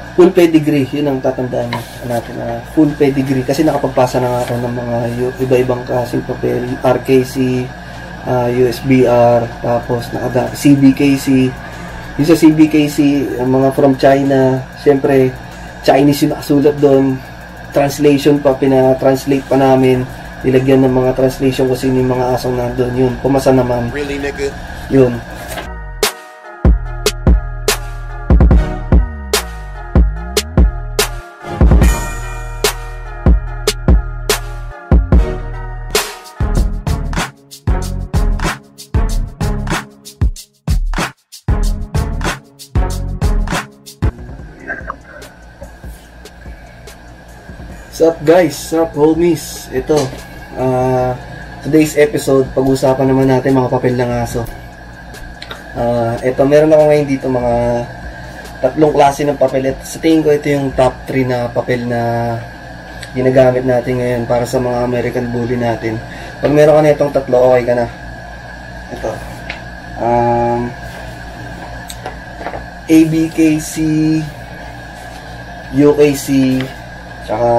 full pedigree, yun ang tatandaan natin, full pedigree, kasi nakapagpasa na nga ako ng mga iba-ibang klaseng papel, RKC, USBR, tapos CBKC. Yung sa CBKC, mga from China, syempre Chinese yung nakasulat doon, translation pa, pina-translate pa namin, nilagyan ng mga translation kasi yung mga asong nandun, yun, pumasa naman. Really, nigga? Yun. What's up guys? What's up homies? Ito, today's episode, pag-usapan naman natin mga papel ng aso. Ito, meron ako ngayon dito mga tatlong klase ng papel. Sa tingin ko ito yung top 3 na papel na ginagamit natin ngayon para sa mga American Bully natin. Pag meron ka na itong tatlo, okay ka na. Ito, ABKC, UKC, tsaka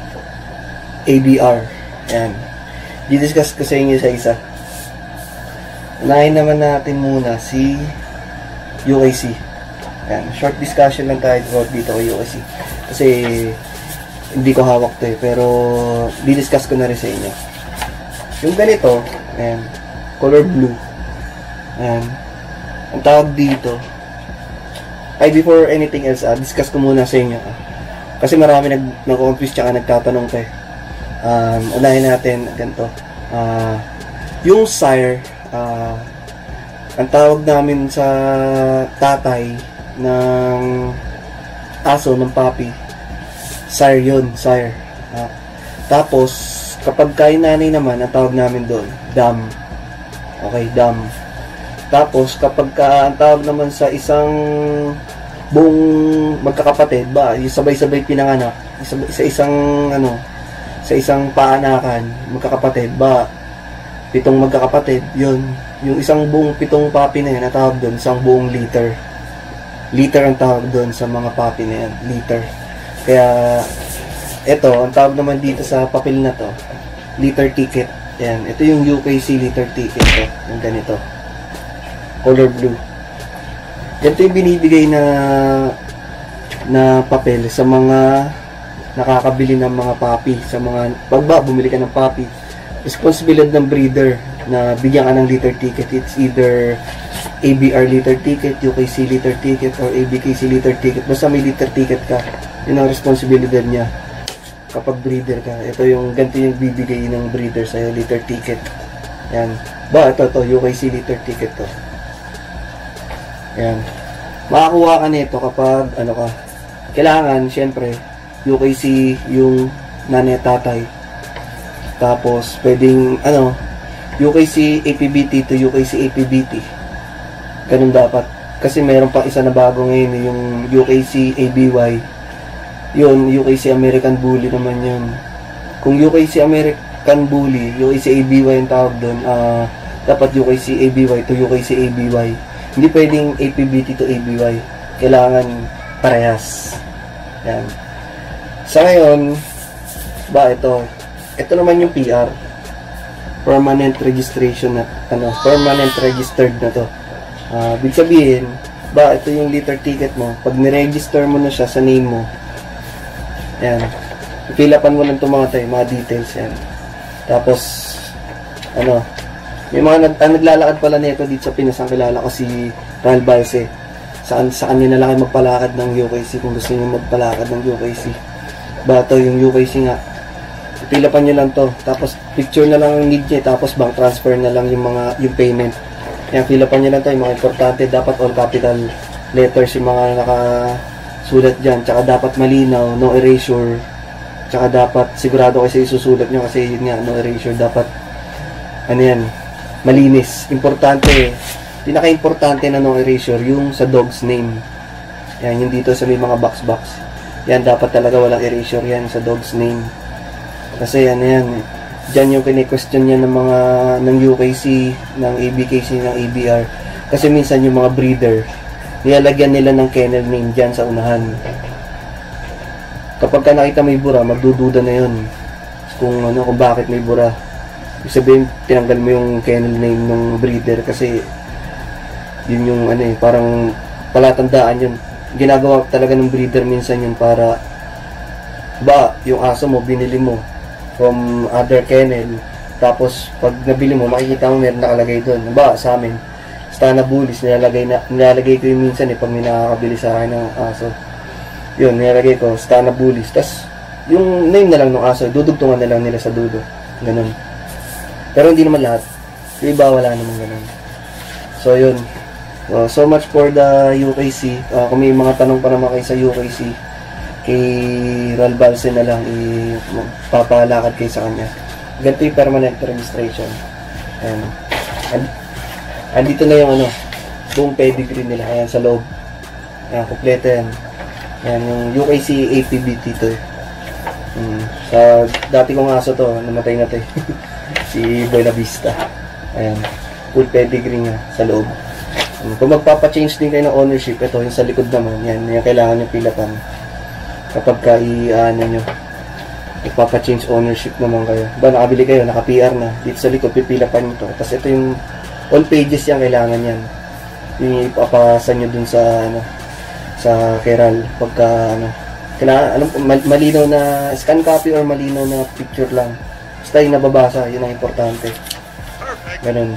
ABR. Ayan. Didiscuss ko sa inyo sa isa. Unahin naman natin muna si UKC. Ayan. Short discussion lang tayo dito kay UKC. Kasi hindi ko hawak to pero didiscuss ko na rin sa inyo. Yung ganito, ayan, color blue. Ayan. Ang tawag dito, before anything else, discuss ko muna sa inyo. Kasi marami nag-confuse tsaka nagtatanong pa eh. Unahin natin ganito. Yung sire, ang tawag namin sa tatay ng aso, ng puppy, sire yun, sire. Tapos, kapag kay nanay naman, ang tawag namin doon, dam. Okay, dam. Tapos, kapag ang tawag naman sa isang buong magkakapatid ba, yung sabay-sabay pinanganak sa isang paanakan, magkakapatid ba, 7 magkakapatid, yun, yung isang buong 7 puppy na yan, natawag doon isang buong liter ang tawag doon sa mga puppy na yan, liter. Kaya ito, ang tawag naman dito sa papel na to, liter ticket. Yan, ito yung UKC liter ticket to, yung ganito, color blue. Ganito yung binibigay na papel sa mga nakakabili ng mga puppy. Sa mga, bumili ka ng puppy, responsibilidad ng breeder na bigyan ka ng liter ticket. It's either ABR liter ticket, UKC liter ticket, or ABKC liter ticket. Basta may liter ticket ka, yun ang responsibilidad niya kapag breeder ka. Ito yung, ganito yung bibigay ng breeder sa'yo, liter ticket. Yan. Ito, UKC liter ticket to. Ayan. Makakuha ka nito kapag kailangan syempre UKC yung nanay at tatay. Tapos pwedeng UKC APBT to UKC APBT. Ganun dapat. Kasi mayroon pa isa na bago ngayon yung UKC ABY. Yun, UKC American Bully naman yun. Kung UKC American Bully, UKC ABY yung tawag doon, dapat UKC ABY to UKC ABY. Hindi pwedeng APBT to ABY. Kailangan parehas. Yan. Sa ngayon, ito naman yung PR. Permanent registration na, permanent registered na to. Ibig sabihin, ito yung liter ticket mo. Pag niregister mo na siya sa name mo, yan. Ipilapan mo lang itong mga details yan. Tapos, may mga naglalakad pala nito dito sa Pinas. Ang kilala ko si Ral Balse. Sa kanya na lang kayo magpalakad ng UKC kung gusto niyo magpalakad ng UKC. Ito yung UKC nga. Ipilapan nyo lang to. Tapos picture na lang ang need niya. Tapos bank transfer na lang yung payment. Yan, pilapan nyo lang to. Yung mga importante, dapat all capital letters yung mga nakasulat dyan. Tsaka dapat malinaw, no erasure. Tsaka dapat sigurado kayo sa isusulat nyo kasi yun nga, no erasure. Dapat malinis. Importante, pinaka-importante na no erasure, yung sa dog's name. Yan, yung dito sa may mga box. Yan, dapat talaga walang erasure yan sa dog's name. Kasi yan. Diyan yung kine-question niya ng UKC, ng ABKC, ng ABR. Kasi minsan yung mga breeder, nilalagyan nila ng kennel name dyan sa unahan. Kapag ka nakita may bura, magdududa na yun kung ano, kung bakit may bura. Ibig sabihin, tinanggal mo yung kennel name ng breeder kasi yun yung ano eh, parang palatandaan yun. Ginagawa talaga ng breeder minsan yun para yung aso mo, binili mo from other kennel, tapos pag nabili mo, makikita mo meron nakalagay doon. Sa amin, Stana Bullies, nilalagay ko yung minsan eh, pag may nakakabili sa akin ng aso. Yun, nilalagay ko, Stana Bullies. Tas, yung name na lang ng aso, dudugtungan na lang nila sa dudo. Ganun. Pero hindi naman lahat. Yung iba, wala naman ganun. So, yun. So much for the UKC. Kung may mga tanong pa naman kayo sa UKC, kay Ral Balse na lang, papalakad kayo sa kanya. Ganito yung permanent registration. Ayan. Andito na yung ano, buong pedigree nila. Ayan, sa loob. Ayan, kompleto yan. Ayan, yung UKC APBT to eh. Sa dati kong aso to, namatay na to eh. Si Buena Vista. Ayan, full pedigree nga sa loob. Kung magpapa-change din kayo ng ownership, ito yung sa likod naman, yan, yung kailangan nyo pilapan. Kapag ano nyo, magpapa-change ownership naman kayo. Nakabili kayo, naka-PR na, dito sa likod, pipilapan nyo to. Tapos ito yung all pages yan, kailangan yan. Yung ipapasa nyo dun sa, ano, sa Keral, pagka, ano, kailangan, malinaw na scan copy or malinaw na picture lang. Basta yung nababasa, yun ang importante. Ganun.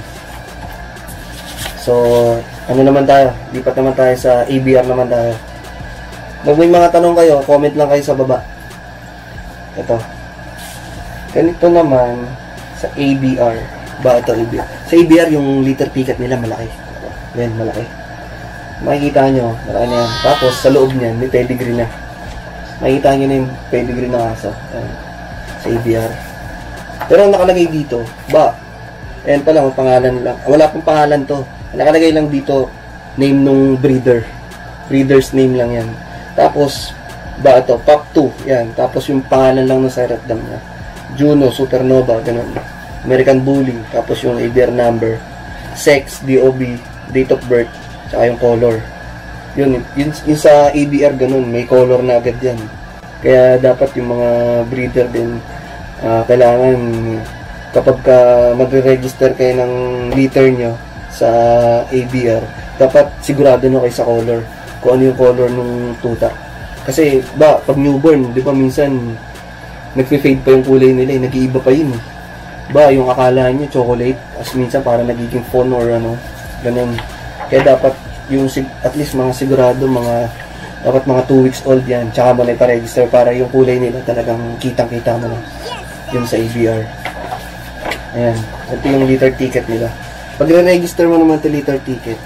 So, ano naman tayo? Lipat naman tayo sa ABR naman tayo. Kung may mga tanong kayo, comment lang kayo sa baba. Ito. Ganito naman sa ABR. Ito ABR? Sa ABR, yung litter ticket nila malaki. Yan, malaki. Makikita nyo, malaki na yan. Tapos, sa loob niyan, may pedigree na. Makikita nyo na yung pedigree ng aso. Yan. Sa ABR. Pero ang nakalagay dito, ayan pala, ang pangalan lang. Wala pong pangalan to. Nakalagay lang dito, name nung breeder. Breeder's name lang yan. Tapos, ito, PAP2. Yan. Tapos yung pangalan lang ng Siretdam niya. Juno, Supernova, ganun. American Bully. Tapos yung ABR number. Sex, DOB, date of birth, tsaka yung color. Yun sa ABR ganun. May color na agad yan. Kaya dapat yung mga breeder din, kailangan kapag magre-register kayo ng litter nyo sa ABR, dapat sigurado na kayo sa color, kung ano yung color ng tuta. Kasi pag newborn, di ba minsan nagfe-fade pa yung kulay nila, nag-iiba pa yun. Yung akala nyo chocolate, as minsan para nagiging fawn or ano, ganun. Kaya dapat yung at least mga sigurado, dapat mga 2 weeks old yan, tsaka mo na ipa-register para yung kulay nila talagang kitang-kita mo na. Yun sa ABR. Ayan, ito yung litter ticket nila. Pag re-register mo naman ito litter ticket,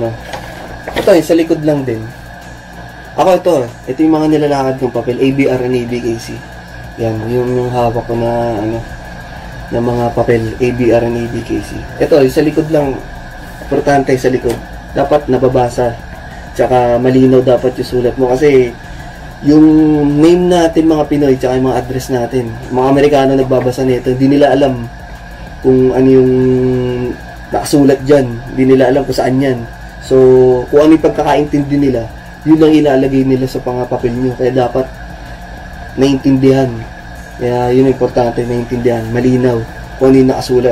ito sa likod lang din. Ito yung mga nilalakad kong papel, ABR and ABKC. Yan, yung hawak ko na, na mga papel, ABR and ABKC. Ito, sa likod lang, importante sa likod. Dapat nababasa, tsaka malinaw dapat yung sulat mo. Kasi, yung name natin mga Pinoy, tsaka yung mga address natin, mga Amerikano nagbabasa nito, hindi nila alam kung ano yung nakasulat dyan. Hindi nila alam kung saan yan. So, kung ano yung pagkakaintindi nila, yun lang ilalagay nila sa papel nyo. Kaya dapat naintindihan. Kaya yun ang importante, naintindihan. Malinaw kung ano yung nakasulat.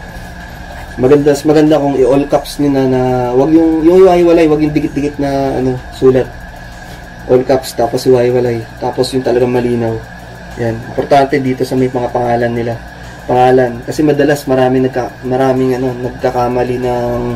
Maganda kung i-all caps nyo na wag yung iwahiwalay, wag yung dikit-dikit na sulat. All caps, tapos iwahiwalay. Tapos yung talagang malinaw. Yan. Importante dito sa may mga pangalan nila. Pangalan, kasi madalas maraming nagkakamali ng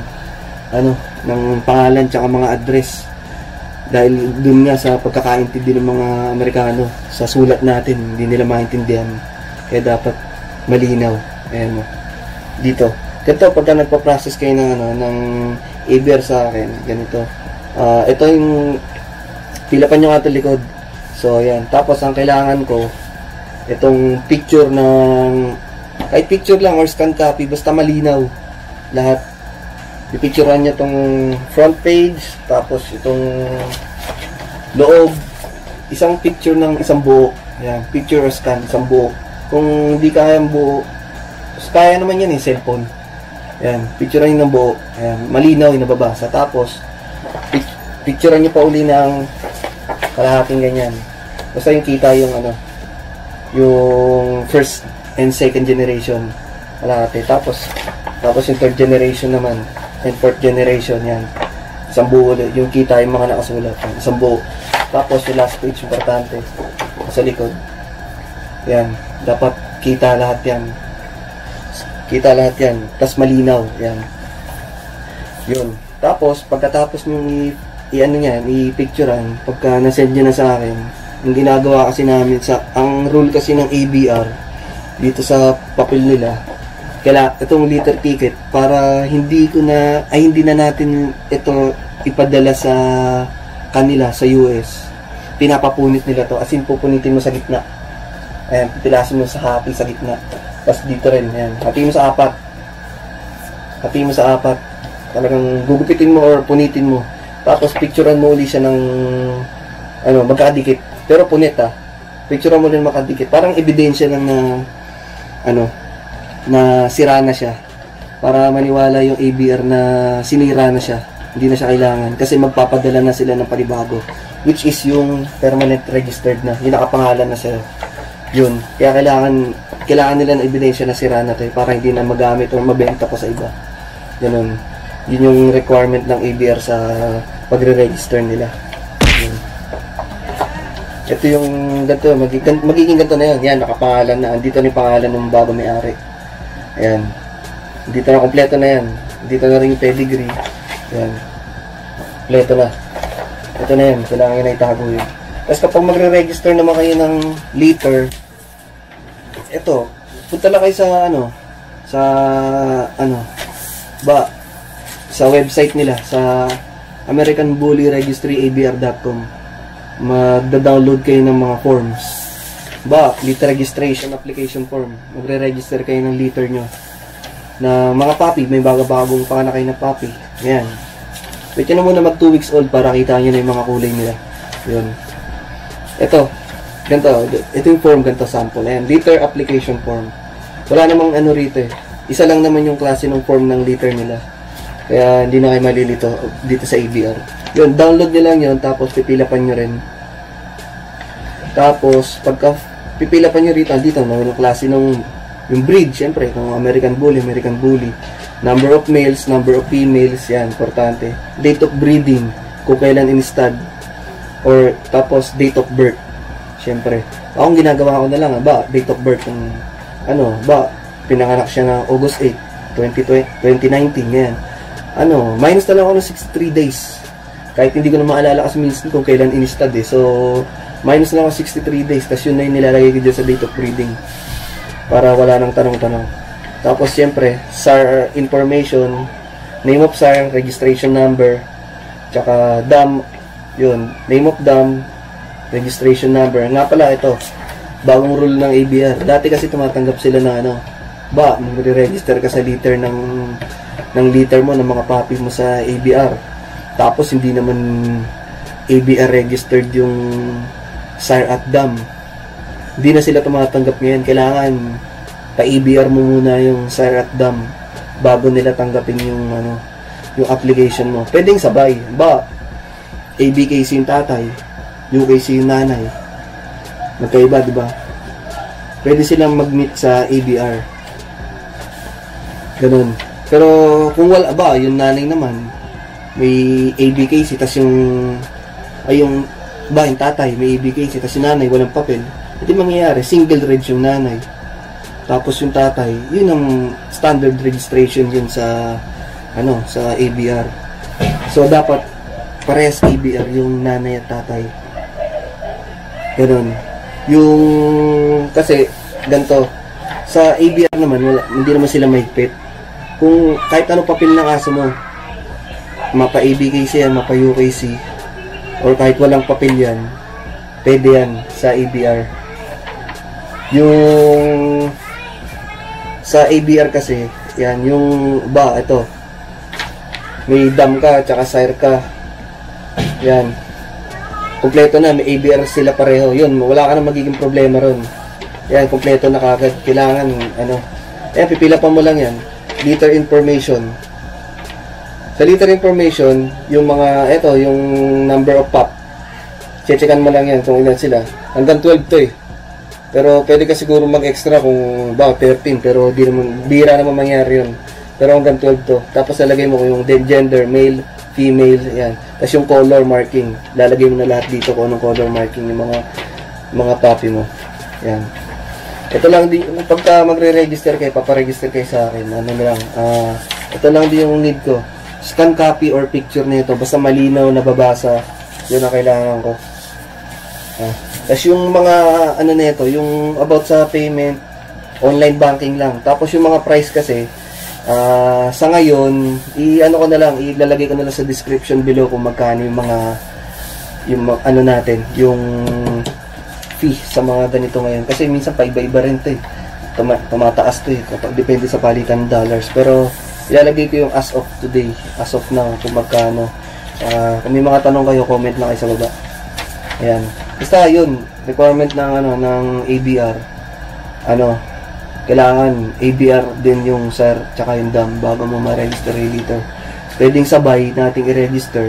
pangalan tsaka mga address dahil dun nga sa pagkakaintindi ng mga Amerikano sa sulat natin, hindi nila maintindihan. Kaya dapat malinaw. Ayan mo. Dito. Ganito, pagka nagpa-process kayo ng ABR sa akin, ganito. Ito yung pilapan nyo nga ito likod. So, ayan. Tapos, ang kailangan ko, itong picture ng kahit picture lang or scan copy, basta malinaw lahat. Pipicturean niya itong front page, tapos itong loob, isang picture ng isang buo. Ayan, picture or scan, isang buo. Kung hindi kayang buo, kaya naman yan cellphone. Ayan, picturean niyo ng buo. Ayan, malinaw yung nababasa. Tapos, picturean niyo pa uli ng kalahating ganyan. Basta yung kita yung ano, yung first and second generation. Kalahati. Tapos yung third generation naman, and fourth generation, yan. Isang buo ulit. Yung kita yung mga nakasulat. Isang buo. Tapos yung last page, importante. Sa likod. Yan. Dapat kita lahat yan. Kita lahat yan. Tapos malinaw. Yan. Yun. Tapos, pagkatapos nyo i-ano yan, i-picturean, pagka nasend nyo na sa akin, yung ginagawa kasi namin, ang rule kasi ng ABR, dito sa papel nila, kaya itong liter ticket, para hindi na natin ito ipadala sa kanila, sa US, pinapapunit nila to, as in pupunitin mo sa gitna. Ayan, pipilasin mo sa happy sa gitna. Tapos dito rin, ayan, hati mo sa apat. Hati mo sa apat. Talagang gugupitin mo or punitin mo. Tapos picturean mo ulit siya ng magkadikit. Pero punit picturean mo din makadikit. Parang ebidensya lang na sira na siya. Para maniwala yung ABR na sinira na siya. Hindi na siya kailangan. Kasi magpapadala na sila ng panibago. Which is yung permanent registered na. Yung nakapangalan na sila. Yun. Kaya kailangan nila ng ebidensya na sira na to para hindi na magamit o mabenta pa sa iba. Ganun. Yun yung requirement ng ABR sa pagre-register nila. Yun. Ito yung ganito, magiging ganito na yun. Yan, nakapangalan na. Andito na yung pangalan ng bago may-ari. Ayan. Dito na, kompleto na yan. Dito na rin yung pedigree. Ayan. Kompleto na. Ito na yan. Kailangan na itago yun. Tapos kapag magre-register naman kayo ng liter, ito, punta lang kayo sa website nila, sa American Bully Registry ABR.com. Magda-download kayo ng mga forms. Liter registration application form. Magre-register kayo ng liter nyo. Na mga puppy, may bagong panganak kayo na puppy. Ayan. Wait nyo na muna mag 2 weeks old para kita nyo na yung mga kulay nila. Yun. Ito. Ganito. Ito yung form, ganito sample. Ayan. Liter application form. Wala namang rito eh. Isa lang naman yung klase ng form ng liter nila. Kaya hindi na kayo malilito dito sa ABR. Yun, download nyo lang yun, tapos pipilapan nyo rin. Tapos, pagka pipilapan nyo rito, dito, yung klase ng yung breed, syempre, kung American Bully. Number of males, number of females, yan, importante. Date of breeding, kung kailan in-stud. Or, tapos, date of birth. Syempre. Akong ginagawa ko na lang, date of birth, kung, pinanganak siya na August 8, 2019, yan. Minus na lang ako ng 63 days. Kahit hindi ko na maalala kasi minsan kung kailan in-stud eh. So, minus na lang ako 63 days. Tapos yun na yung nilalagay ko dyan sa date of breeding. Para wala nang tanong-tanong. Tapos, siyempre, SAR information, name of SAR, registration number, tsaka dam, yun, name of dam, registration number. Nga pala, ito, bagong rule ng ABR. Dati kasi tumatanggap sila na magre-register ka sa liter ng liter mo, ng mga puppy mo sa ABR. Tapos, hindi naman ABR registered yung SAR at dam. Hindi na sila tumatanggap ngayon. Kailangan pa-ABR mo muna yung SAR at dam bago nila tanggapin yung application mo. Pwedeng sabay. ABKC yung tatay, UKC yung nanay. Magkaiba, di ba? Pwede silang mag-meet sa ABR. Ganun. Pero kung wala yung nanay naman may ABKC, tas yung tatay may ABKC, tas yung nanay walang papel, hindi mangyayari, single reg yung nanay, tapos yung tatay, yun ang standard registration yun sa ABR. So dapat parehas ABR yung nanay at tatay. Ganun. Yung kasi ganito sa ABR naman, hindi naman sila mahigpit. Kung kahit ano papel ng aso mo, mapa ABKC yan, mapa UKC, or kahit walang papel yan, pwede yan sa ABR. Yung sa ABR kasi, yan, yung ito, may dam ka, tsaka sire ka, yan, kompleto na, may ABR sila pareho, yun, wala ka na magiging problema ron. Yan, kompleto na kagad. Kailangan, ayan, pipila pa mo lang yan. Liter information. Sa liter information, yung mga, yung number of pup. checkan mo lang yan kung ilan sila. Hanggang 12 to eh. Pero pwede ka siguro mag-extra kung 13, pero di naman, bira naman mangyari yun. Pero hanggang 12 to. Tapos lalagay mo yung gender, male, female, yan. Tapos yung color marking, lalagay mo na lahat dito kung anong color marking yung mga puppy mo. Yan. Ito lang di, pagka magre-register kayo, paparegister kayo sa akin, ano lang, ito lang di yung need ko. Scan copy or picture nito, basta malinaw, nababasa, yun ang kailangan ko. Tapos yung mga ano nito, yung about sa payment, online banking lang. Tapos yung mga price kasi, sa ngayon, ano ko na lang, ilalagay ko na lang sa description below kung magkano yung mga, ano natin, yung fee sa mga ganito ngayon. Kasi minsan paiba-iba rin to eh. Tumataas to eh, depende sa palitan ng dollars. Pero ilalagay ko yung as of today, as of now, kung magkano. Kung may mga tanong kayo, comment lang kayo sa baba. Ayan. Basta yun, requirement ng ng ABR. Kailangan ABR din yung SAR tsaka yung DAM bago mo ma-register dito. Pwedeng sabay nating i-register.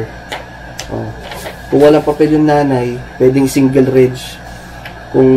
Kung walang papel yung nanay, pwedeng single reg. Kung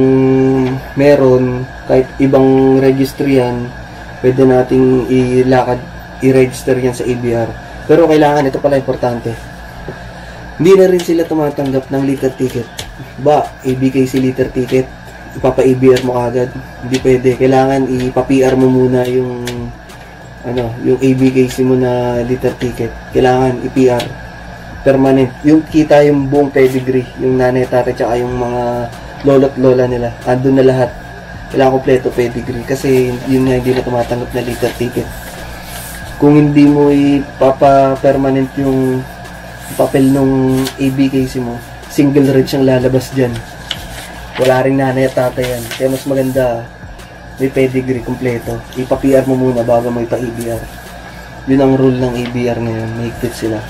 meron kahit ibang registry yan, pwede nating i-register yan sa ABR. Pero kailangan, ito pala importante, hindi na rin sila tumatanggap ng liter ticket. ABKC liter ticket, ipapa-ABR mo agad. Hindi pwede. Kailangan ipa-PR mo muna yung yung ABKC mo na liter ticket. Kailangan i-PR. Permanent. Yung kita yung buong pedigree, yung nanay, tatay, tsaka yung mga lolo't lola nila. Andun na lahat. Kailangan kompleto pedigree. Kasi yun nga, hindi na tumatanggap na liter ticket. Kung hindi mo ipapa-permanent yung papel nung ABKC mo, single reg ang lalabas dyan. Wala ring nanay at tatay yan. Kaya mas maganda may pedigree kompleto. Ipa-PR mo muna bago mo ipa-ABR. Yun ang rule ng ABR ngayon. Mahigpit sila.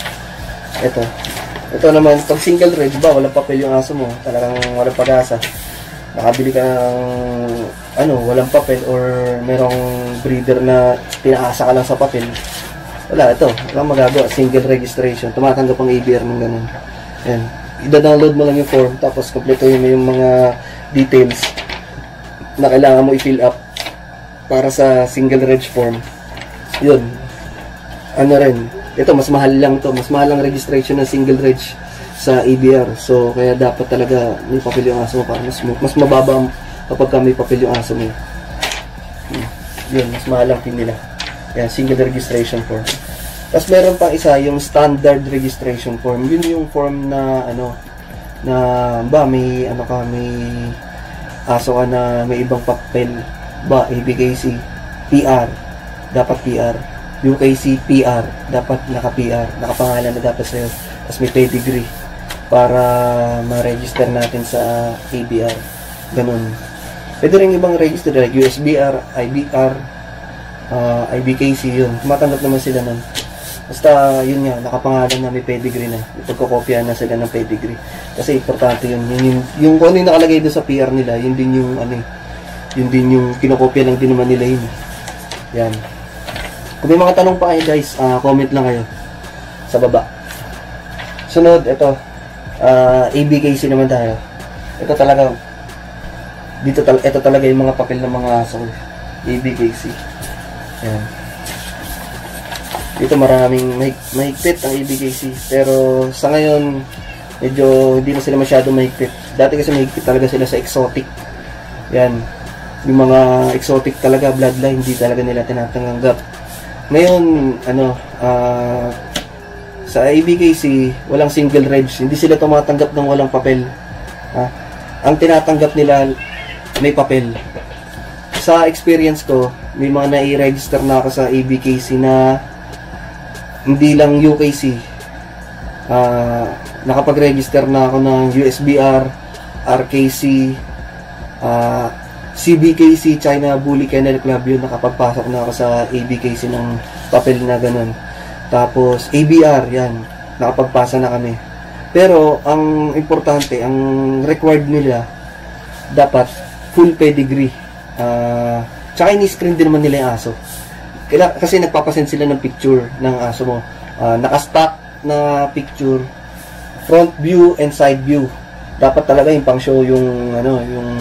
Ito naman, pag single reg walang papel yung aso mo, talagang walang pag-asa. Nakabili ka ng walang papel or merong breeder na pinaasa ka lang sa papel. Wala, walang magagawa. Single registration. Tumatanggap ang ABR ng ganun. Ayan. I-download mo lang yung form, tapos kompletuhin mo yung mga details na kailangan mo i-fill up para sa single reg form. Yun. Ito, mas mahal lang to. Mas mahal ang registration ng single reg sa ABR. So, kaya dapat talaga may papel yung aso mo para mas mababa kapag may papel yung aso mo. Yun, mas mahal ang fee nila. Yan, single registration form. Tapos meron pa isa, yung standard registration form. Yun yung form na may aso ka na may ibang papel. ABKC, PR, dapat PR. UKC, PR, dapat naka-PR, nakapangalan na dapat sa'yo. Tapos may pedigree para ma-register natin sa ABR. Ganun. Pwede rin ibang register like USBR, IBR, IBKC, yun. Tumatanggap naman sila nun. Basta, yun nga, nakapangalan na may pedigree na. Ipagkokopya na sila ng pedigree. Kasi importante yun. Yung kung ano yung nakalagay doon sa PR nila, yun din yung, yun din yung kinokopya lang din naman nila yun. Yan. Kung may mga tanong pa kayo guys, comment lang kayo sa baba. Sunod, ito. ABKC naman tayo. Ito talaga, ito talaga yung mga papel ng mga aso. ABKC. Yan. Dito maraming mahigpit ang ABKC. Pero sa ngayon, medyo hindi na sila masyado mahigpit. Dati kasi mahigpit talaga sila sa exotic. Yan. Yung mga exotic talaga, bloodline, hindi talaga nila tinatanggap. Ngayon, sa ABKC, walang single reg. Hindi sila tumatanggap ng walang papel. Ang tinatanggap nila, may papel. Sa experience ko, may mga nai-register na ako sa ABKC na hindi lang UKC. Nakapag-register na ako ng USBR, RKC, CBKC, China Bully Kennel Club, yun, nakapagpasok na ako sa ABKC ng papel na ganun. Tapos ABR, yan, nakapagpasa na kami. Pero ang importante, ang required nila dapat full pedigree. Tsaka ini-screen din naman nila yung aso. Kasi nagpapasend sila ng picture ng aso mo. Naka-stock na picture, front view and side view. Dapat talaga yung pang-show yung ano, yung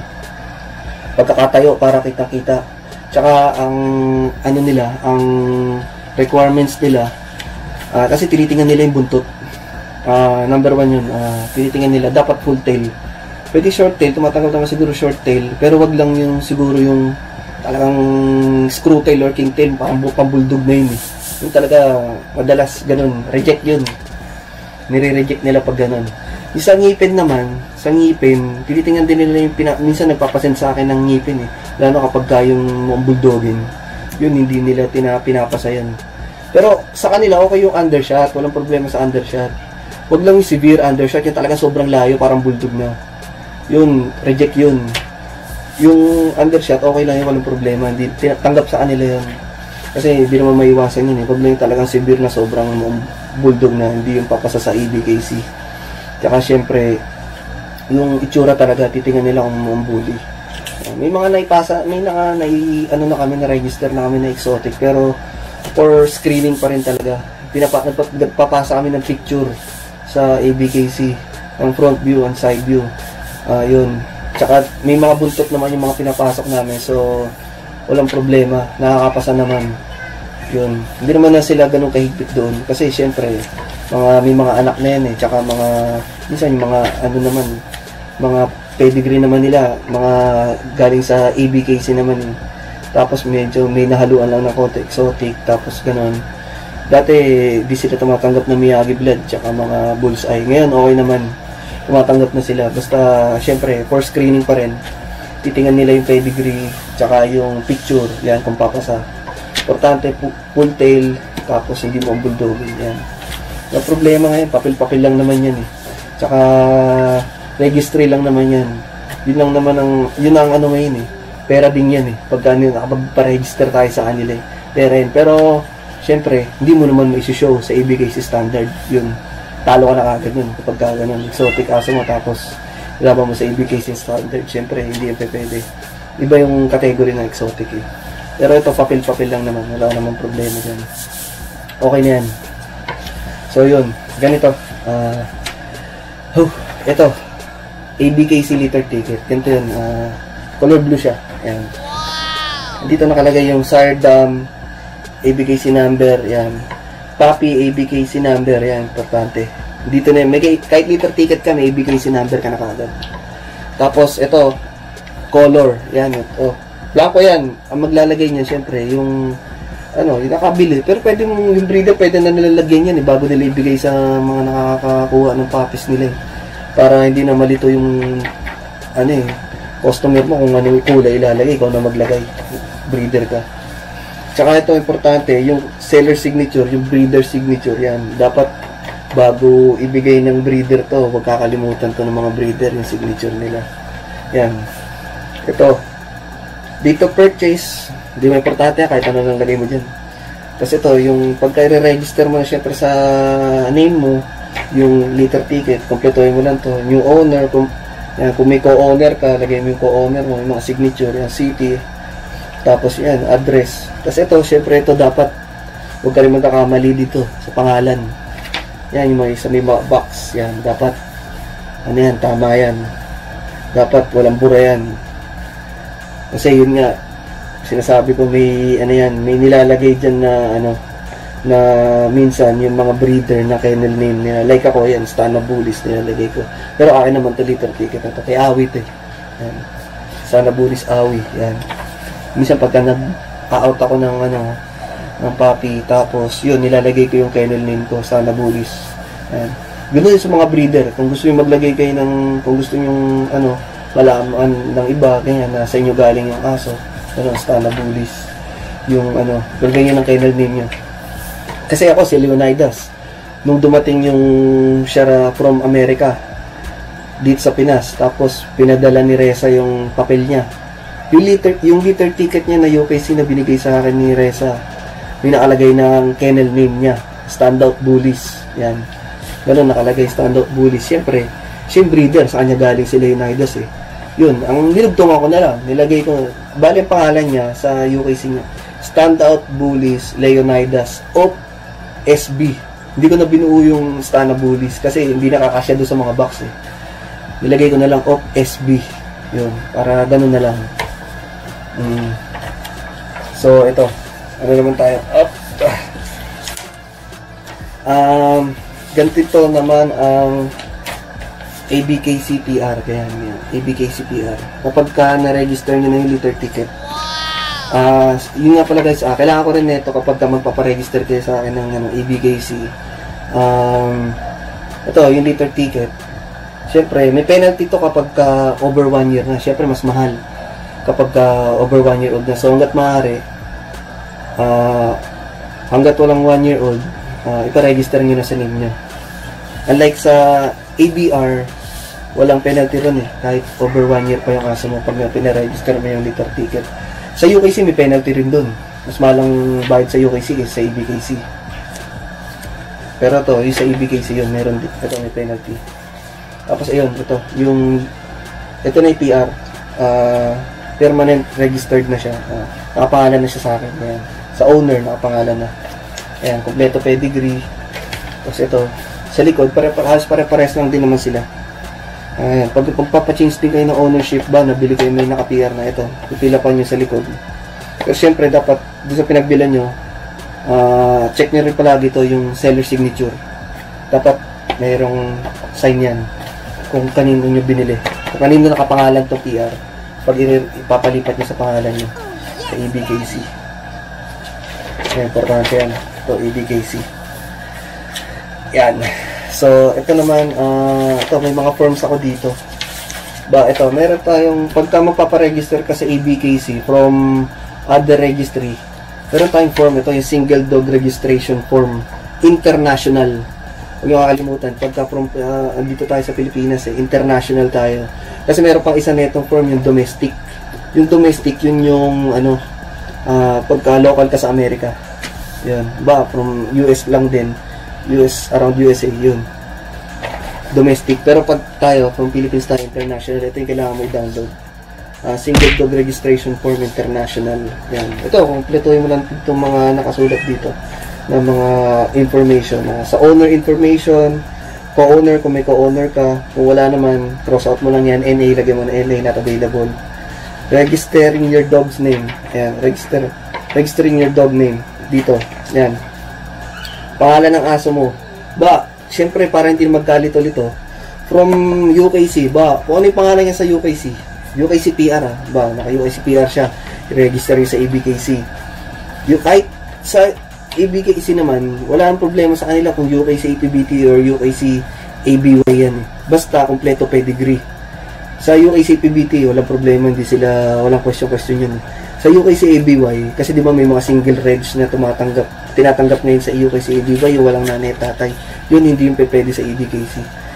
pagkakatayo para kita-kita. Tsaka ang ano nila, ang requirements nila, kasi tinitingnan nila yung buntot. Number 1 yun, tinitingnan nila dapat full tail. Pwede short tail, tumatanggap naman siguro short tail, pero wag lang yung siguro yung talagang screw tail or king tail, pang-bulldog na yun eh. Yung talaga madalas ganun, reject yun. Nire-reject nila pag ganun. Yung sa ngipin naman, sa ngipin, tinitingnan din nila yung minsan nagpapasend sa akin ng ngipin eh. Lalo kapag yung bulldogin, yun hindi nila pinapasa yan. Pero sa kanila okay yung undershot, walang problema sa undershot. Wag lang yung severe undershot, yung talaga sobrang layo, parang bulldog na. Yun, reject yun. Yung undershot, okay lang yun, walang problema. Hindi, tanggap sa kanila yun. Kasi hindi naman maiwasan yun eh. Wag lang yung talagang severe na sobrang bulldog na, hindi yung papasa sa ABKC. Tsaka syempre, yung itsura talaga, titingnan nila kung bully. May mga naipasa, may ano na kami, na-register na kami na exotic, pero for screening pa rin talaga. Nagpapasa kami ng picture sa ABKC, ang front view, ang side view. Yun. Tsaka may mga buntot naman yung mga pinapasok namin, so walang problema, nakakapasa naman. Yun. Hindi naman na sila ganun kahigpit doon, kasi syempre may mga anak na yan eh, tsaka minsan yung mga ano naman, mga pedigree naman nila, mga galing sa ABKC naman eh. Tapos medyo may nahaluan lang ng konti exotic, tapos ganun. Dati di sila tumatanggap ng Miyagi blood tsaka mga bullseye. Ngayon okay naman, tumatanggap na sila. Basta syempre for screening pa rin, titingnan nila yung pedigree tsaka yung picture, yan kung papasa. Importante full tail, tapos hindi mo bulldogin yan. Ang problema ngayon, papel-papel lang naman yan eh. Tsaka registry lang naman yan. Yun ang ano ngayon eh. Pera din yan eh. Pagka nakapag-register tayo sa kanila eh. Pera yun. Pero, syempre, hindi mo naman ma-show sa ABKC standard. Yun. Talo ka na kagad yun. Kapag ka ganun, exotic aso mo, tapos ilaban mo sa ABKC standard. Syempre, hindi yan pwede. Iba yung category ng exotic eh. Pero ito, papel-papel lang naman. Wala namang problema dyan. Okay na yan. So, yun. Ganito. Ito. ABKC litter ticket. Ganito yun. Color blue siya. Ayan. Dito nakalagay yung Sardam ABKC number. Ayan. Papi ABKC number. Ayan. Importante. Dito na yun. Kahit litter ticket ka, may ABKC number ka na kagad. Tapos, ito. Color. Ayan. Ito. Blanco yan. Ang maglalagay niya, syempre, yung yung nakabili. Pero pwede yung breeder, pwede na nilalagyan yan bago nila ibigay sa mga nakakakuha ng puppies nila para hindi na malito yung customer mo kung ano yung kulay ilalagay, ikaw na maglagay, breeder ka. Tsaka ito importante, yung seller signature, yung breeder signature, yan dapat bago ibigay ng breeder to, huwag kakalimutan to ng mga breeder, yung signature nila. Yan. Ito, date of purchase, hindi mo importante kahit ano nang lagay mo dyan. Kasi ito, yung pagka-register mo na syempre sa name mo, yung litter ticket, kompletuhin mo lang to. Yung owner, kung may co-owner ka, lagay mo yung co-owner mo, yung mga signature, yung city, tapos yan, address. Kasi ito, syempre ito dapat, huwag ka rin magkakamali dito sa pangalan. Yan, yung may box, yan, dapat, yan, tama yan. Dapat, walang bura yan. Kasi yun nga, sinasabi ko may may nilalagay diyan na minsan yung mga breeder na kennel name nila. Like ako yan, Stana Bullies nilalagay ko. Pero akin naman to litter ticket na to. Kay Awi to. Yan. Stana Bullies Awi. Yan. Minsan pagka nag-out ako ng puppy, tapos yun, nilalagay ko yung kennel name ko, Stana Bullies. Yan. Ganoon sa mga breeder. Kung gusto niyo maglagay kayo kung gusto niyo malaman ng iba, ganyan, na sa inyo galing yung aso. Stana Bullies. Yung pero ganyan ang kennel name nyo. Kasi ako si Leonidas. Nung dumating yung siya from America dito sa Pinas, tapos pinadala ni Reza yung papel niya. Yung litter ticket niya na UKC na binigay sa akin ni Reza, may nakalagay ng kennel name niya, Standout Bullies. Yan. Ganun nakalagay, Standout Bullies. Siyempre, siya yung breeder, sa kanya galing si Leonidas eh. Yun, ang nilugtong ako na lang, nilagay ko, bali ang pangalan niya sa UKC niya, Standout Bullies Leonidas of SB. Hindi ko na binuo yung Stana Bullies kasi hindi nakakasya doon sa mga box eh. nilagay ko na lang off SB. Yun, para ganun na lang. So, ito. Ano naman tayo? Ganito naman ang ABK CPR. Kaya yan, ABK CPR. Kapag ka na-register nyo na yung liter ticket, yun nga pala guys, kailangan ko rin nito kapag ka magpaparegister kayo sa akin ng ABKC. Ito, yung liter ticket. Siyempre, may penalty to kapag ka over 1 year na. Siyempre, mas mahal kapag ka over 1 year old na. So, hanggat maaari, hanggat walang 1 year old, iparegister nyo na sa name nyo. Unlike sa ABR, walang penalty ron eh. Kahit over 1 year pa yung aso mo pag pinaregister mo yung liter ticket. Sa UKC, may penalty rin dun. Mas malang bayad sa UKC kaysa sa ABKC. Pero to, yung sa ABKC yun, meron din. Ito may penalty. Tapos ayun, ito na yung PR. Permanent registered na siya. Nakapangalan na siya sa akin. Ayan. Sa owner, nakapangalan na. Ayan, kompleto pedigree. Tapos ito, sa likod, pare-pares lang din naman sila. Ayan, pag pagpapachange din kayo ng ownership ba, nabili kayo may naka-PR na ito, pipila pa nyo sa likod. Pero syempre, dapat, doon sa pinagbilan nyo, check nyo rin palagi ito yung seller signature. Dapat, mayroong sign yan kung kanino nyo binili. Kung kanino nakapangalan itong PR, pag ipapalipat nyo sa pangalan nyo, sa ABKC. Ayan, importante yan. Ito, ABKC. Yan. So, ito naman, ito, may mga forms ako dito. Ito, meron tayong, pagka magpaparegister ka sa ABKC from other registry, meron tayong form, ito yung single dog registration form, international. Huwag nyo kakalimutan, pagka from, andito tayo sa Pilipinas, international tayo. Kasi meron pang isa na itong form, yung domestic. Yung domestic, yun yung, pagka local ka sa Amerika. Yan, from US lang din. Around USA, yun. Domestic. Pero pag tayo, from Philippines tayo, international, ito yung kailangan mo i-download. Single dog registration form international. Yan. Ito, kumpletuhin mo lang itong mga nakasulat dito na mga information. Sa owner information, co-owner, kung may co-owner ka, kung wala naman, cross out mo lang yan, NA, lagyan mo na NA, not available. Registering your dog's name. Ayan, registering your dog name. Dito. Yan. Pangalan ng aso mo. Siyempre, para hindi magkalito-lito, from UKC, kung ano yung pangalan niya sa UKC? UKC PR, naka-UKC PR siya. I-register niya sa ABKC. Kahit sa ABKC naman, wala ang problema sa kanila kung UKC APBT or UKC ABY yan. Basta, kompleto pedigree. Sa UKC APBT, walang problema, walang question yun. Sa UKC ABY, kasi di ba may mga single reg na tinatanggap ngayon sa UKC ABY, yung walang nanay at tatay, yun hindi yung pwede sa ABKC.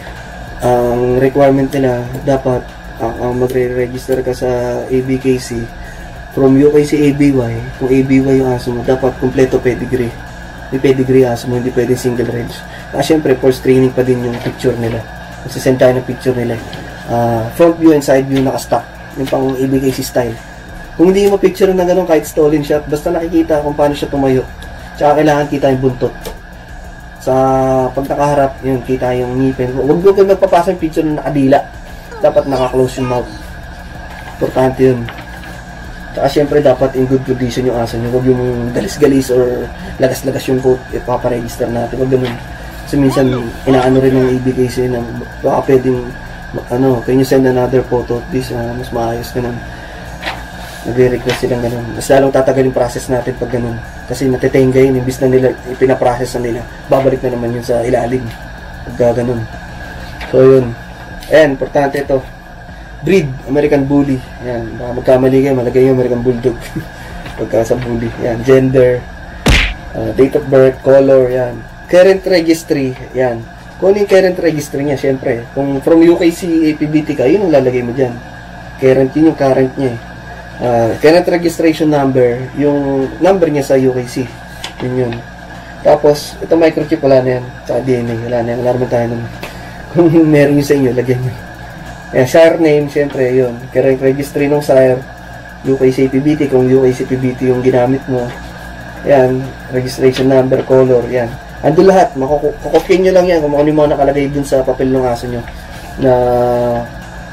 Ang requirement nila, dapat magre-register ka sa ABKC from UKC ABY, kung ABY yung aso mo, dapat kompleto pedigree. May pedigree aso mo, hindi pwede single reg. Siyempre, for screening pa din yung picture nila. Magsisend tayo ng picture nila. Front view and side view naka-stock, yung pang ABKC style. Kung hindi mo picture na gano'n kahit stolen shot, basta nakikita kung paano siya tumayo. Tsaka kailangan kita yung buntot. Sa pag nakaharap, yun, kita yung ngipin. Huwag mo kung magpapasa yung picture na nakadila. Dapat naka-close yung mouth. Importante yun. Tsaka syempre dapat in good condition yung aso nyo. Huwag yung galis-galis or lagas-lagas yung coat. Ipaparegister natin. Huwag ganun. Kasi minsan, inaano rin ng ABKC na baka pwedeng, can you send another photo of this? Mas maayos ganun. Nagre-request silang ganun. Mas lalong tatagal yung process natin pag ganun. Kasi natitenga yun, imbis na nila, ipinaprocess na nila, babalik na naman yun sa ilalim. Pagka ganun. So yun. Ayan, importante ito. Breed, American Bully. Ayan, baka magkamali kayo, malagay yung American Bulldog. Pagka sa Bully. Ayan, gender, date of birth, color, ayan. Current registry, ayan. Kung ano yung current registry niya, syempre. Kung from UKC APBT ka, yun ang lalagay mo dyan. Current, yun yung current niya eh. Current registration number, yung number niya sa UKC. Yun. Tapos, ito microchip, wala na yan. Tsaka DNA, wala na yan. Wala naman tayo nun. Kung meron yun sa inyo, lagyan nyo. Ayan, sire name, syempre, yun. Current registry ng sire, UKC PBT, kung UKC PBT yung ginamit mo. Ayan, registration number, color, yan. Ando lahat, makukopin nyo lang yan kung ano yung mga nakalagay dun sa papel ng aso nyo na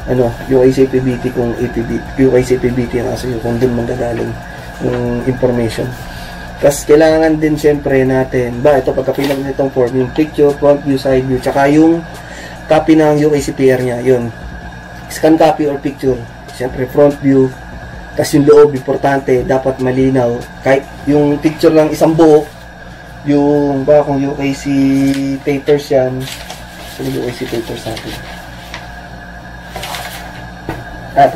ano, UIC PBT kung UIC PBT ang aso yun, kung dun manggagaling yung information. Tapos kailangan din syempre natin, ito pagkapilang nitong form, yung picture, front view, side view, tsaka yung copy ng UICPR niya, yun. Scan copy or picture, syempre front view, tapos yung loob, importante, dapat malinaw. Kahit yung picture lang isang buo, yung kung UIC papers yan, so yung UIC papers natin. Ito.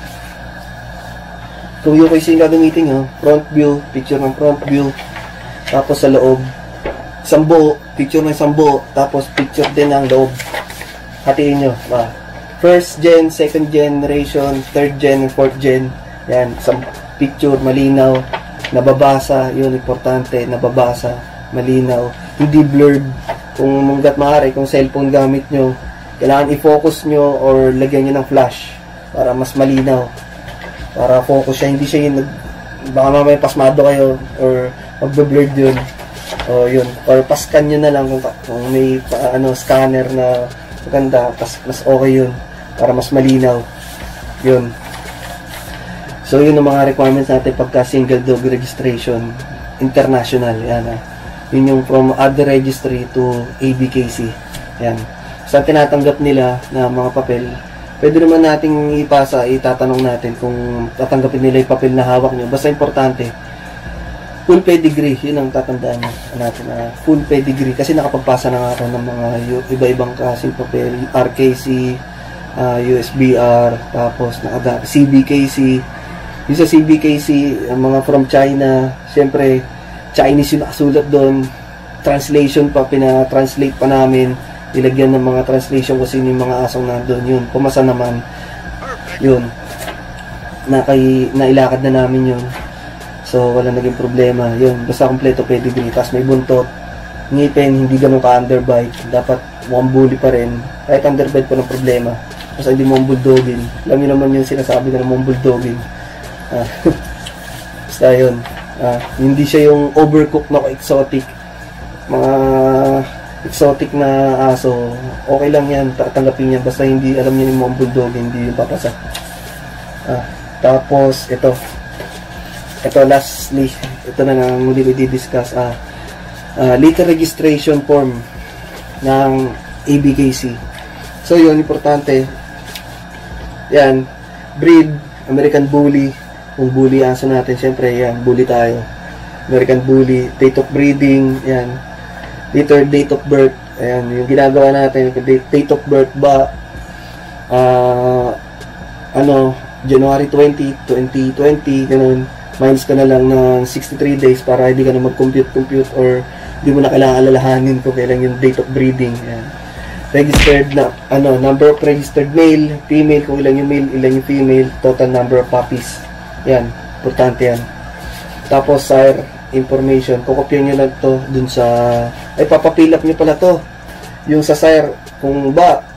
Kung UIC yung gagamitin nyo, front view, picture ng front view, tapos sa loob, isang buo, picture ng isang buo, tapos picture din ng loob. Hatiin nyo. First gen, second generation, third gen, fourth gen. Yan, isang picture, malinaw, nababasa, yun, importante, nababasa, malinaw, hindi blurred. Kung manggat maaari, kung cellphone gamit nyo, kailangan i-focus nyo or lagyan nyo ng flash para mas malinaw. Para focus siya, hindi siya yung baka mamaya pasmado kayo or magbe-blurred yun. O yun, or pascan nyo na lang kung may scanner na maganda, mas okay yun para mas malinaw. Yun. So, yun ang mga requirements natin pagka single dog registration international. Yan, yun yung from other registry to ABKC. Yan. Sa tinatanggap nila na mga papel, pwede naman nating ipasa, itatanong natin kung tatanggapin nila yung papel na hawak nyo. Basta importante, full pedigree. Yun ang tatandaan natin. Full pedigree. Kasi nakapagpasa na nga ako ng mga iba-ibang klaseng papel. RKC, USBR, tapos CBKC. Yung sa CBKC, mga from China, siyempre, Chinese yung nakasulat doon. Translation pa, pina-translate pa namin. Ilagyan ng mga translation kasi yung mga asong nandun. Yun, pumasa naman. Yun. Nailakad na namin yun. So, wala naging problema. Yun, basta kompleto pedigree. Tapos may buntot. Ngipin, hindi ganun ka-underbite. Dapat mukhang bully pa rin. Kahit underbite pa ng problema. Basta hindi mo bulldogin. Alam nyo naman yung sinasabi ko na mong bulldogin. Basta yun. Hindi siya yung overcooked na exotic. Mga exotic na aso, okay lang yan, tatanggapin yan. Basta hindi alam niya yung mga bulldogin, hindi yung papasa. Tapos, ito lastly, ito na nga muli ko di-discuss. Litter registration form ng ABKC. So, yun, importante. Yan, breed, American Bully. Kung bully aso natin, syempre, yan, bully tayo. American Bully, date of breeding, yan. Litter, date of birth, ayan, yung ginagawa natin, date of birth ba, January 20, 2020, ganun, minus ka na lang ng 63 days para hindi ka na mag-compute or hindi mo na kailangan alalahanin kung kailan yung date of breeding. Ayan. Registered na, number of registered male, female, kung ilan yung male, ilan yung female, total number of puppies. Yan, importante yan. Tapos, sire information, kukopyan nyo lang to dun sa, papapilap nyo pala to. Yung sa sire, kung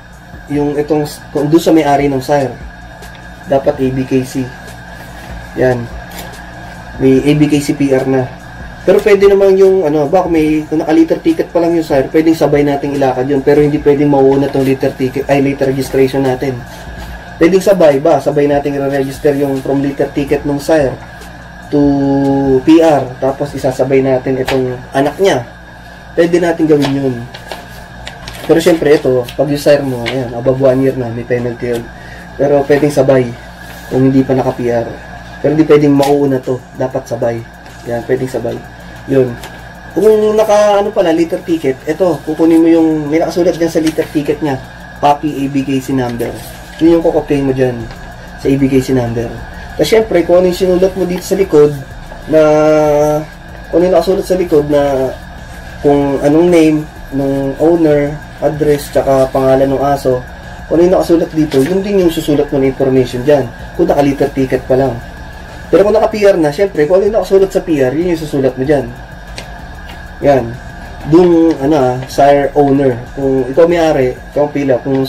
kung dun sa may-ari ng sire, dapat ABKC. Yan. May ABKC PR na. Pero pwede naman yung, kung naka-litter ticket pa lang yung sire, pwedeng sabay nating ilakad yun. Pero hindi pwedeng mauuna tong litter registration natin. Pwedeng sabay nating i-register yung from litter ticket ng sire to PR. Tapos isasabay natin itong anak niya. Pwede natin gawin yun. Pero syempre ito, pag yung sire mo, ayan, above 1 year na, may penalty yun. Pero pwedeng sabay kung hindi pa naka-PR. Pero hindi pwedeng mauuna to. Dapat sabay. Yan, pwedeng sabay. Yun. Kung litter ticket, ito, kukunin mo yung, may nakasulat dyan sa litter ticket niya, puppy ABKC number. Yun yung kukopyahin mo dyan sa ABKC number. Tapos syempre, kung ano yung sinulat mo dito sa likod, kung ano yung nakasulat sa likod na kung anong name ng owner, address, tsaka pangalan ng aso, kung ano yung nakasulat dito, yun din yung susulat mo na information dyan. Kung naka-litter ticket pa lang. Pero kung naka-PR na, syempre, kung ano yung nakasulat sa PR, yun yung susulat mo dyan. Yan. Doon, sire owner. Kung ikaw may-ari, ikaw pila. Kung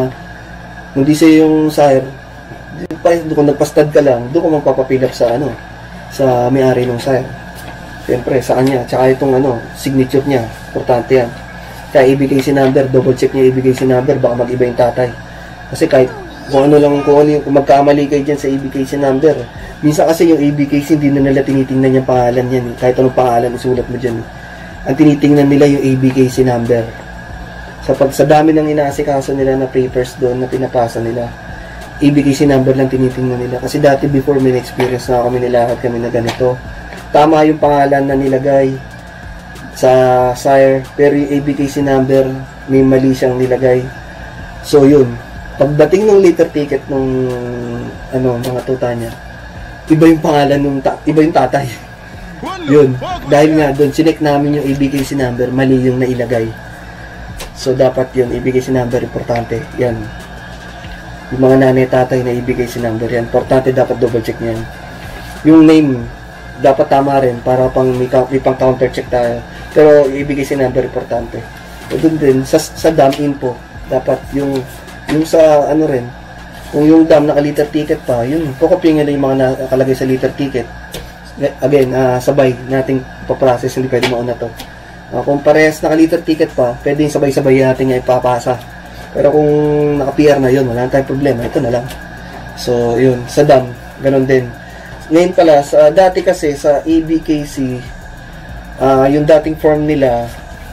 di siya yung sire, kung nagpastad ka lang, doon ko magpapapilap sa may-ari ng sire. Siyempre, sa kanya. Tsaka itong signature niya. Importante yan. Kaya ABKC number, double check niya ABKC number, baka mag-iba yung tatay. Kasi kahit Kung magkamali kayo dyan sa ABKC number. Minsan kasi yung ABKC, hindi na nila tinitingnan yung pangalan yan. Kahit anong pangalan, isulat mo dyan. Ang tinitingnan nila yung ABKC number. Sa dami ng inaasikaso nila na papers doon na pinapasa nila, ABKC number lang tinitingnan nila. Kasi dati before, may experience na kami, nilakad kami na ganito. Tama yung pangalan na nilagay sa sire, pero yung ABKC number, may mali siyang nilagay. So yun, pagdating ng litter ticket nung mga tuta niya, iba yung pangalan iba yung tatay. Yun, dahil nga doon sinek namin yung ABKC number, mali yung nailagay. So dapat yun, ABKC number importante. Yan, yung mga nanay tatay na ABKC number yan, importante, dapat double check niyan. Yung name dapat tama rin para may pang counter check tayo, pero ABKC number importante. So doon din sa dam info, dapat yung sa rin, kung yung dam naka-liter ticket pa, yun, kukopyahin nila yung mga nakalagay sa liter ticket. Again, sabay nating paprocess, hindi pwede mauna to. Kung parehas naka-liter ticket pa, pwedeng sabay-sabay natin nga ipapasa. Pero kung naka-PR na yun, wala tayong problema, ito na lang. So yun, sa dam, ganun din. Ngayon pala, dati kasi sa ABKC, yung dating form nila,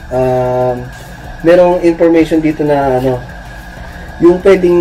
merong information dito na yung pwedeng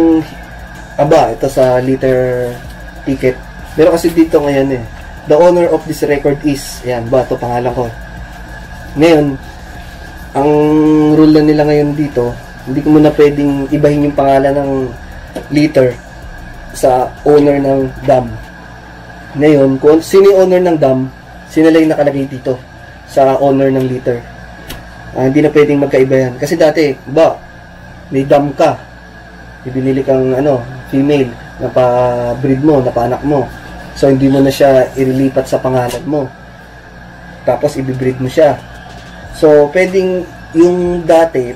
ito sa liter ticket. Meron kasi dito ngayon the owner of this record is, ito pangalan ko. Ngayon, ang rule na nila ngayon dito, hindi ko muna pwedeng ibahin yung pangalan ng liter sa owner ng dam. Ngayon, kung sino yung owner ng dam, sino lang yung nakalagay dito sa owner ng liter. Hindi na pwedeng magkaiba yan. Kasi dati, may dam ka, ibinili kang female, napa-breed mo, napa-anak mo. So, hindi mo na siya ililipat sa pangalan mo. Tapos, ibibreed mo siya. So, pwedeng yung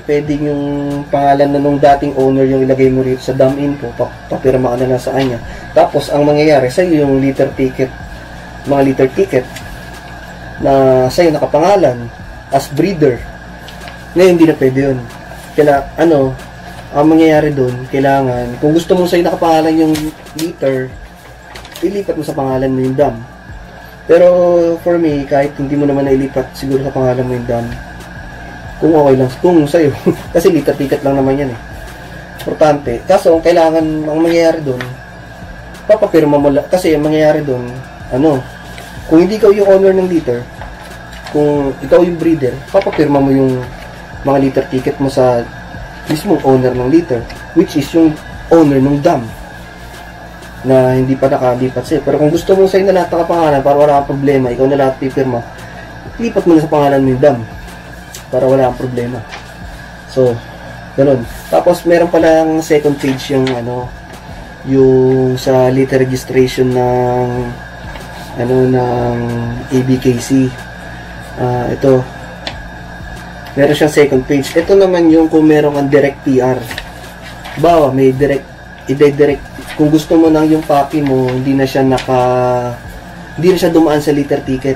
pangalan na nung dating owner yung ilagay mo rito sa dam info, papirma ka na lang sa kanya. Tapos, ang mangyayari, sa'yo yung liter ticket, mga liter ticket, na sa'yo nakapangalan, as breeder. Ngayon, hindi na pwede yun. Ang mangyayari doon, kailangan, kung gusto mo sa'yo nakapangalan yung liter, ilipat mo sa pangalan mo yung dam. Pero, for me, kahit hindi mo naman nailipat siguro sa pangalan mo yung dam, kung okay lang, kung sa'yo, kasi liter ticket lang naman yan importante. Kaso, kailangan, ang mangyayari doon, papapirma mo lang, kasi ang mangyayari doon, kung hindi ikaw yung owner ng liter, kung ikaw yung breeder, papapirma mo yung mga liter ticket mo sa mismong owner ng liter, which is yung owner ng dam na hindi pa nakalipat sa'yo. Pero kung gusto mo sa'yo na lahat nakapangalan para wala kang problema, ikaw na lahat pipirma, lipat mo na sa pangalan mo yung dam para wala kang problema. So, ganun. Tapos meron palang second page yung yung sa liter registration ng ng ABKC. Ito, meron siyang second page. Ito naman yung kung meron kang direct PR. May direct, kung gusto mo nang yung puppy mo, hindi na siya dumaan sa liter ticket.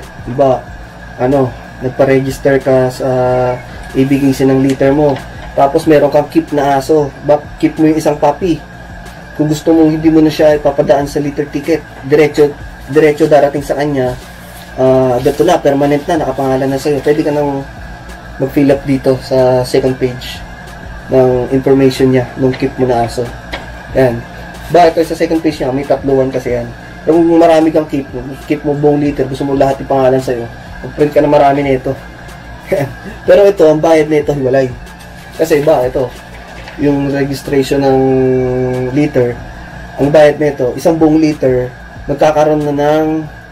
Nagpa-register ka sa ABKC ng liter mo. Tapos meron kang keep na aso. Keep mo yung isang puppy. Kung gusto mo, hindi mo na siya ipapadaan sa liter ticket. Diretso darating sa kanya. Dato na, permanent na, nakapangalan na sa'yo. Pwede ka nang mag-fill up dito sa second page ng information niya nung keep mo na aso. Yan. Ito sa second page niya, may tatluan kasi yan. Kung marami kang keep mo buong liter, gusto mo lahat ipangalan sa'yo, mag-print ka na marami nito. Pero ito, ang bayad nito hiwalay. Kasi ito, yung registration ng liter, ang bayad nito, isang buong liter, magkakaroon na ng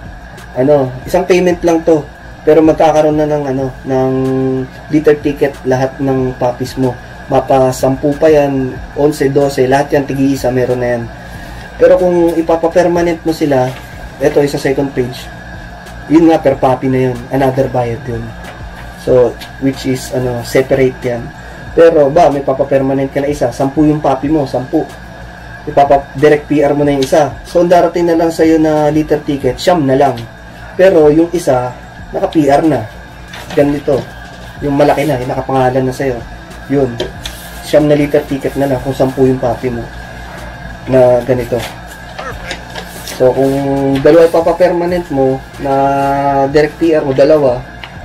isang payment lang to, pero magkakaroon na ng liter ticket lahat ng puppies mo. Mapa 10 pa yan, 11, 12, lahat yan tigi-isa, meron na yan. Pero kung ipapa-permanent mo sila, ito isa second page, yun nga per puppy na yun, another bayad yun. So, which is separate yan. Pero may papa-permanent ka na isa, 10 yung puppy mo, 10. Direct PR mo na yung isa. So, darating na lang sa'yo na liter ticket, 9 na lang. Pero yung isa, naka-PR na. Ganito. Yung malaki na, yung nakapangalan na sa'yo. Yun. 9 na liter ticket na lang kung 10 yung puppy mo. na ganito. So, kung dalawa ipapa-permanent mo na direct PR mo, dalawa,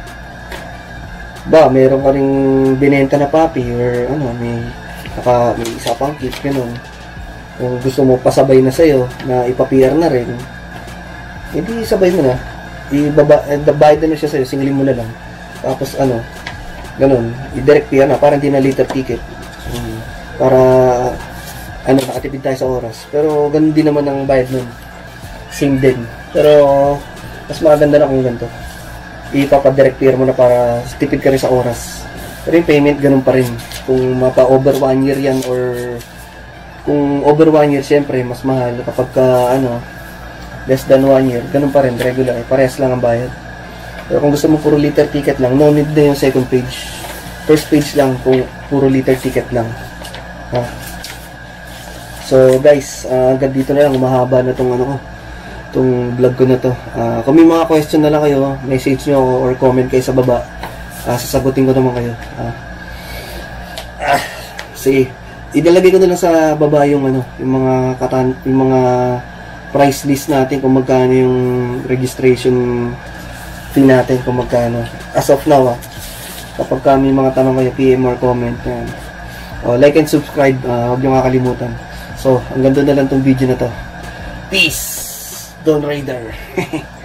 ba, meron ka ring binenta na puppy or ano, may isa pang kit, ganun. Kung gusto mo pasabay na sa'yo, na ipa-PR na rin, hindi sabay mo na. Bayad na siya sa'yo, singilin mo na lang. Tapos ano, ganun, i-direct PR na, para hindi na later ticket. Para, ano, nakatipid tayo sa oras. Pero ganun din naman ang bayad nun. Same din. Pero, mas maganda na kung ganito. Ipapa-direct PR mo na para tipid ka rin sa oras. Pero yung payment, ganun pa rin. Kung mapa-over 1 year yan or kung over 1 year, syempre, mas mahal. Kapag ka, ano, less than 1 year, ganun pa rin, regular. Parehas lang ang bayad. Pero kung gusto mo puro liter ticket lang, no need na yung second page. First page lang kung puro liter ticket lang. Ha? So, guys, hanggang dito na lang. Mahaba na tong ano ko. Itong vlog ko na to. Kung may mga question na lang kayo, message nyo ako or comment kayo sa baba. Sasagutin ko naman kayo. Sige. Idalagay ko na lang sa baba yung ano, yung mga price list natin kung magkano yung registration fee natin kung magkano. As of now, kapag may mga tanong kayo, PM or comment. Yan. Like and subscribe, huwag nyo kakalimutan. So, hanggang doon na lang tong video na to. Peace! Dawn Raider.